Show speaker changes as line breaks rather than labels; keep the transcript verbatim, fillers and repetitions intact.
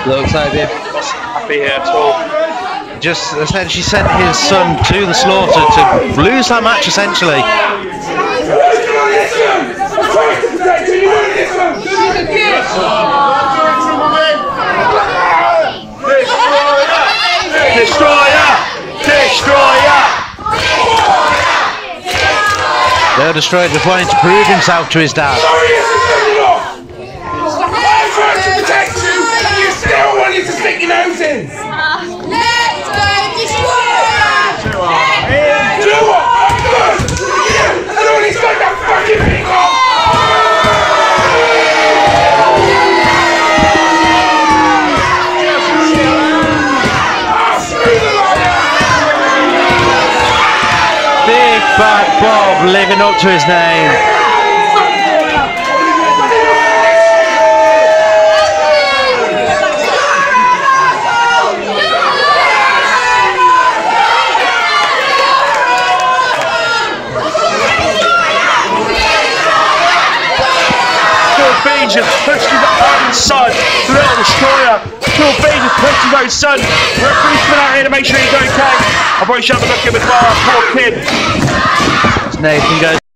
Looks like they've
happy here at all.
just essentially sent his son to the slaughter to lose that match essentially.
Destroyer! Destroyer!
They'll destroy it, just wanting to prove himself to his dad.
I'm trying to protect you, and you still want you to stick your nose in.
Let's go destroy!
Do what? I'm good. Yeah, and all he's got that fucking thing on.
Big Bad Bob living up to his name.
Beans has pushed his own son, the little destroyer. Phil Beans has pushed his own son. Referee's been out here to make sure he's okay. I'll probably shove a look at him as well, poor kid.
Nathan goes.